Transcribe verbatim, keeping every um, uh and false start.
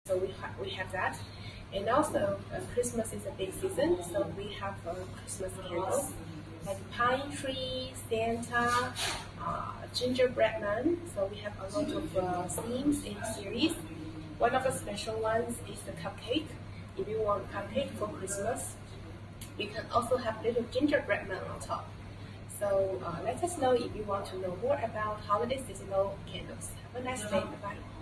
So we, ha we have that. And also, uh, Christmas is a big season, so we have uh, Christmas candles, like pine tree, Santa, uh, gingerbread man. So we have a lot of uh, themes in series. One of the special ones is the cupcake. If you want cupcake for Christmas, you can also have little gingerbread man on top. So uh, let us know if you want to know more about holiday seasonal candles. Have a nice day. Bye-bye.